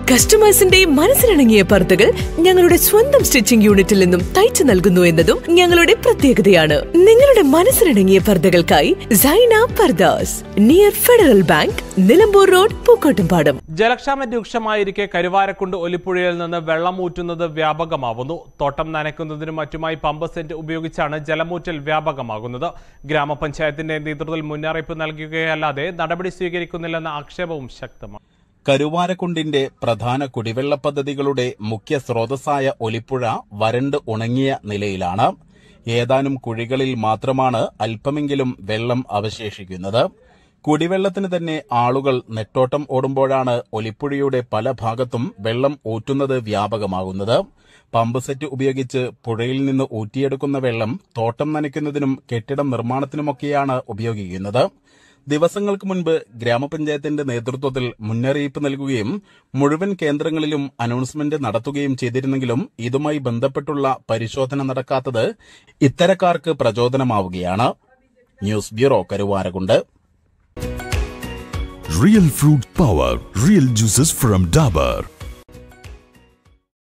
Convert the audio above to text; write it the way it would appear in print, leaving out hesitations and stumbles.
കസ്റ്റമേഴ്സിന്റെ മനസ്സിനിണങ്ങിയ പർദ്ദകൾ ഞങ്ങളുടെ സ്വന്തം സ്റ്റിച്ചിംഗ് യൂണിറ്റിൽ നിന്നും തയ്ച്ചു നൽകുന്നു എന്നതും ഞങ്ങളുടെ പ്രത്യേകതയാണ്. നിങ്ങളുടെ മനസ്സിനിണങ്ങിയ പർദ്ദകൾക്കായി Saina Pardas, near Federal Bank, Nilambur road, Pookkottumpadam. ജലക്ഷാമം രൂക്ഷമായിരിക്കെ കരുവാരക്കുണ്ട് ഒലിപ്പുഴയിൽ നിന്ന് വെള്ളമൂറ്റുന്നത് വ്യാപകമാവുന്നു. തോട്ടം നനയ്ക്കുന്നതിനും മറ്റുമായി പമ്പ് സെറ്റ് ഉപയോഗിച്ചാണ് ജലമൂറ്റൽ വ്യാപകമാകുന്നത്. ഗ്രാമപഞ്ചായത്തിന്റെ നേതൃത്വത്തിൽ മുന്നറിയിപ്പ് നൽകുകയല്ലാതെ നടപടി സ്വീകരിക്കുന്നില്ലെന്ന ആക്ഷേപവും ശക്തമാണ്. കരുവാരക്കുണ്ടിന്റെ പ്രധാന കുടിവെള്ള പദ്ധതികളുടെ മുഖ്യ സ്രോതസ്സായ ഒലിപ്പുഴ വരണ്ട് ഉണങ്ങിയ നിലയിലാണ്. ഏതാനും കുഴികളിൽ മാത്രമാണ് അല്പമെങ്കിലും വെള്ളം അവശേഷിക്കുന്നത്. കുടിവെള്ളത്തിന് തന്നെ ആളുകൾ നെട്ടോട്ടം ഓടുമ്പോഴാണ് ഒലിപ്പുഴയുടെ പല ഭാഗത്തും വെള്ളം ഊറ്റുന്നത് വ്യാപകമാകുന്നത്. പമ്പ് സെറ്റ് ഉപയോഗിച്ച് പുഴയിൽ നിന്ന് ഊറ്റിയെടുക്കുന്ന വെള്ളം തോട്ടം നനയ്ക്കുന്നതിനും കെട്ടിടം നിർമ്മാണത്തിനുമൊക്കെയാണ് ഉപയോഗിക്കുന്നത്. ദിവസങ്ങൾക്ക് മുൻപ് ഗ്രാമപഞ്ചായത്തിന്റെ നേതൃത്വത്തിൽ മുന്നറിയിപ്പ് നൽകുകയും മുഴുവൻ കേന്ദ്രങ്ങളിലും അനൗൺസ്മെന്റ് നടത്തുകയും ചെയ്തിരുന്നെങ്കിലും ഇതുമായി ബന്ധപ്പെട്ടുള്ള പരിശോധന നടക്കാത്തത് ഇത്തരക്കാർക്ക് പ്രചോദനമാവുകയാണ്. News bureau, Karuvarakundu. Real fruit power, real juices from Dabur.